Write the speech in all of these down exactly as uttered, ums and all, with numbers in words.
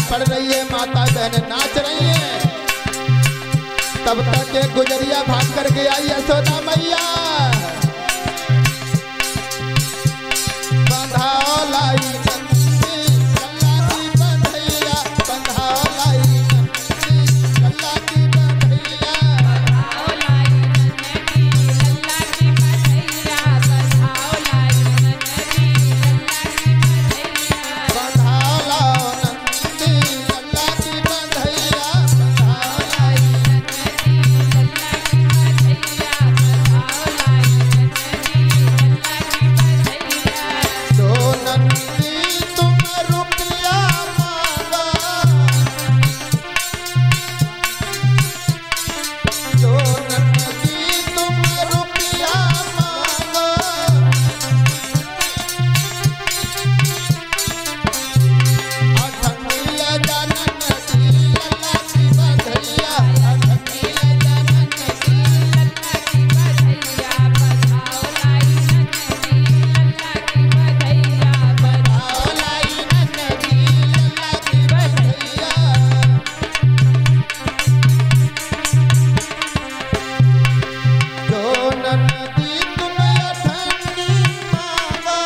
पड़ रही है, माता बहन नाच रही है। तब तक एक गुजरिया भाग करके आई यशोदा मैया, बंधाओ लाई नंदी लल्ला की बंधैया, बंधाओ लाई नंदी लल्ला की बंधैया, बंधाओ लाई नंदी लल्ला की बंधैया, बंधाओ लाई नंदी लल्ला की बंधैया, बंधाओ लाओ नंदी लल्ला की बंधैया, बंधाओ लाई नंदी लल्ला की बंधैया, बंधाओ लाई नंदी लल्ला की बंधैया। जो नंदी तुम रुपया मांगा, जो नंदी तुम रुपया मांगा, अठन्नी ले जा नंदी लल्ला की बंधैया, अठन्नी ले जा नंदी लल्ला की बंधैया, बंधाओ लाई नंदी लल्ला की बंधैया, बंधाओ लाई नंदी लल्ला की बंधैया। जो नंदी तुम अठन्नी मांगा,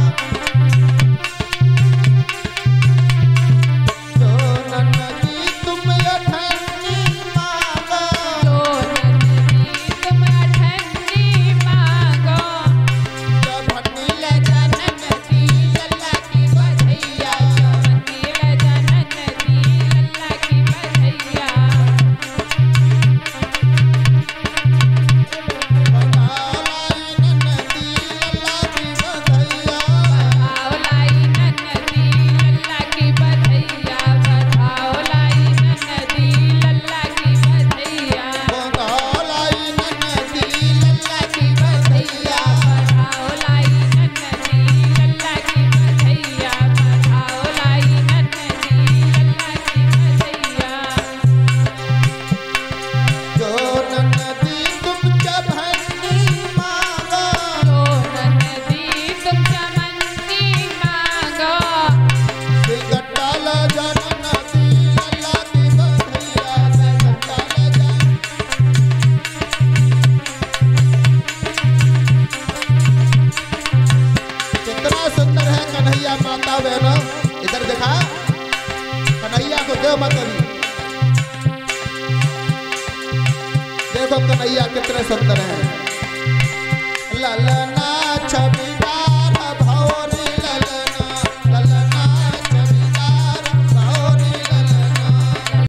जो नंदी तुम अठन्नी मांगा, जो नंदी तुम अठन्नी मांगो, जब हन्नी ले जा नंदी लल्ला की बंधैया, नंदी ले जा नंदी लल्ला की बंधैया। बंधाओ लाई नंदी लल्ला की बंधैया, बंधाओ लाई नंदी लल्ला की बंधैया, बंधाओ लाई नंदी लल्ला की बंधैया, बंधाओ लाई नंदी लल्ला की बंधैया। बंधाओ लाई नंदी लल्ला की बंधैया, बंधाओ लाई नंदी लल्ला की बंधैया। जो नंदी तुम जब हन्नी मांगा, जो नंदी तुम चमंदी मांगो, सिंगट्टा ले जा नंदी लल्ला की बंधैया, सिंगट्टा ले जा। कितना सुंदर है कन्हैया माता बहनों, इधर देखा कन्हैया को देव मतरी, देखो कन्हैया कितने सुंदर है। ललना